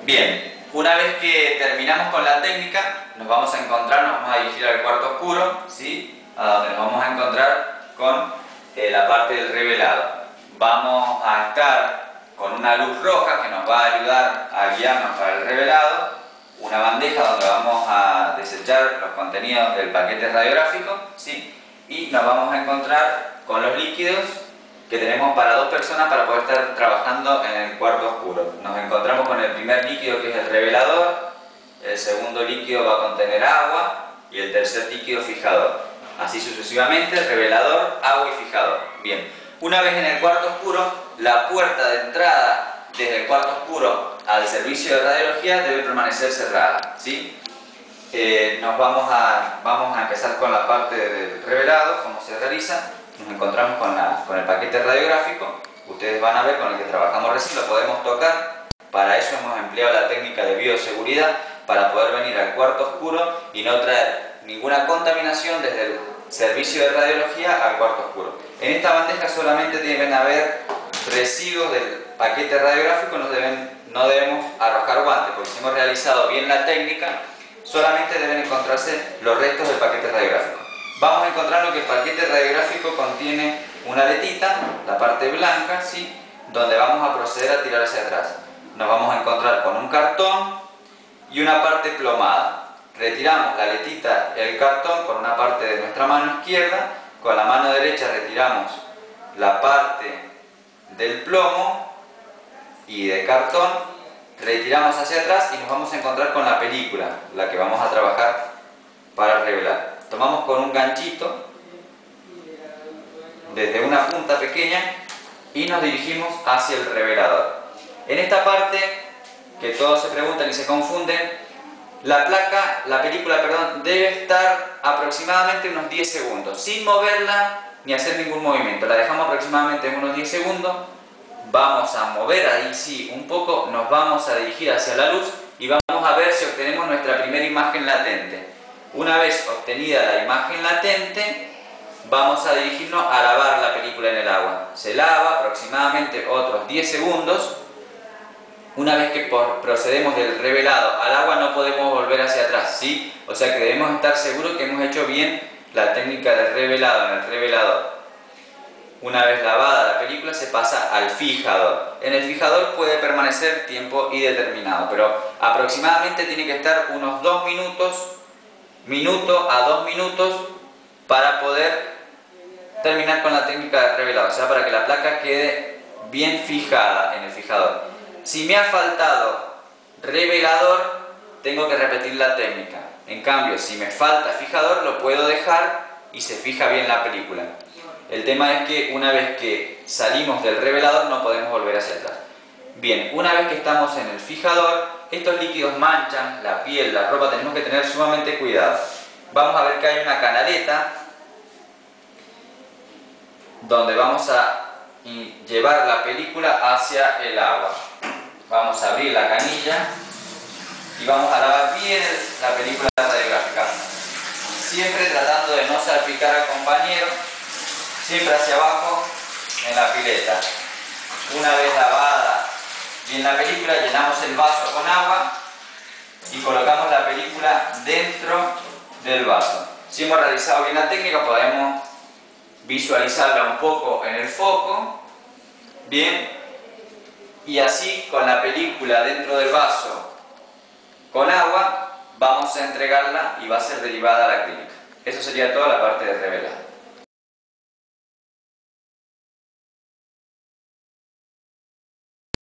Bien, una vez que terminamos con la técnica, nos vamos a encontrar, nos vamos a dirigir al cuarto oscuro, ¿sí? A donde nos vamos a encontrar con la parte del revelado. Vamos a estar con una luz roja que nos va a ayudar a guiarnos para el revelado, una bandeja donde vamos a desechar los contenidos del paquete radiográfico, ¿sí? Y nos vamos a encontrar con los líquidos que tenemos para dos personas para poder estar trabajando en el cuarto oscuro. Nos encontramos con el primer líquido, que es el revelador, el segundo líquido va a contener agua y el tercer líquido fijador. Así sucesivamente, revelador, agua y fijador. Bien, una vez en el cuarto oscuro, la puerta de entrada desde el cuarto oscuro al servicio de radiología debe permanecer cerrada, ¿sí? Vamos a empezar con la parte del revelado, cómo se realiza. Nos encontramos con el paquete radiográfico, ustedes van a ver con el que trabajamos recién, lo podemos tocar. Para eso hemos empleado la técnica de bioseguridad, para poder venir al cuarto oscuro y no traer ninguna contaminación desde el servicio de radiología al cuarto oscuro. En esta bandeja solamente deben haber residuos del paquete radiográfico, no debemos arrojar guantes, porque si hemos realizado bien la técnica, solamente deben encontrarse los restos del paquete radiográfico. Vamos a encontrar que el paquete radiográfico contiene una aletita, la parte blanca, ¿sí? Donde vamos a proceder a tirar hacia atrás. Nos vamos a encontrar con un cartón y una parte plomada. Retiramos la aletita y el cartón con una parte de nuestra mano izquierda, con la mano derecha retiramos la parte del plomo y de cartón, retiramos hacia atrás y nos vamos a encontrar con la película, la que vamos a trabajar para revelar. Tomamos con un ganchito desde una punta pequeña y nos dirigimos hacia el revelador. En esta parte, que todos se preguntan y se confunden, la película, debe estar aproximadamente unos 10 segundos, sin moverla ni hacer ningún movimiento. La dejamos aproximadamente en unos 10 segundos, vamos a mover ahí sí un poco, nos vamos a dirigir hacia la luz y vamos a ver si obtenemos nuestra primera imagen latente. Una vez obtenida la imagen latente, vamos a dirigirnos a lavar la película en el agua. Se lava aproximadamente otros 10 segundos. Una vez que procedemos del revelado al agua, no podemos volver hacia atrás, ¿sí? O sea que debemos estar seguros que hemos hecho bien la técnica de revelado en el revelador. Una vez lavada la película, se pasa al fijador. En el fijador puede permanecer tiempo indeterminado, pero aproximadamente tiene que estar unos 2 minutos, minuto a 2 minutos, para poder terminar con la técnica de revelado, o sea, para que la placa quede bien fijada en el fijador. Si me ha faltado revelador, tengo que repetir la técnica. En cambio, si me falta fijador, lo puedo dejar y se fija bien la película. El tema es que una vez que salimos del revelador no podemos volver hacia atrás. Bien, una vez que estamos en el fijador, estos líquidos manchan la piel, la ropa, tenemos que tener sumamente cuidado. Vamos a ver que hay una canaleta donde vamos a llevar la película hacia el agua. Vamos a abrir la canilla y vamos a lavar bien la película radiográfica, siempre tratando de no salpicar al compañero, siempre hacia abajo en la pileta. Una vez lavada bien la película, llenamos el vaso con agua y colocamos la película dentro del vaso. Si hemos realizado bien la técnica, podemos visualizarla un poco en el foco, bien, y así con la película dentro del vaso con agua vamos a entregarla y va a ser derivada a la clínica. Eso sería toda la parte de revelado.